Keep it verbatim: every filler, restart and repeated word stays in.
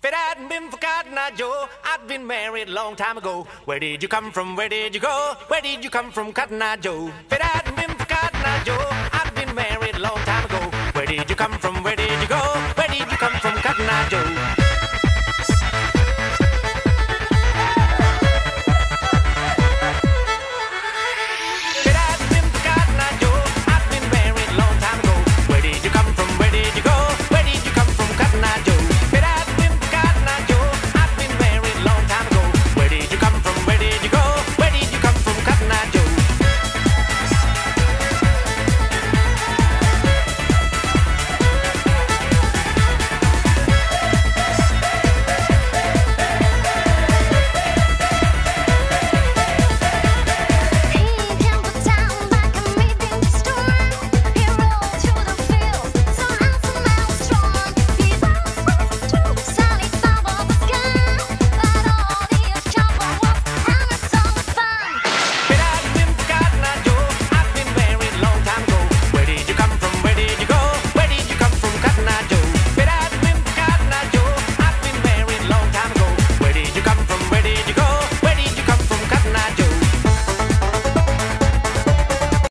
If it hadn't been for Cotton Eye Joe, I'd been married a long time ago. Where did you come from? Where did you go? Where did you come from, Cotton Eye Joe? If it hadn't been for Cotton Eye Joe, I'd been married a long time ago. Where did you come from? Where did you go?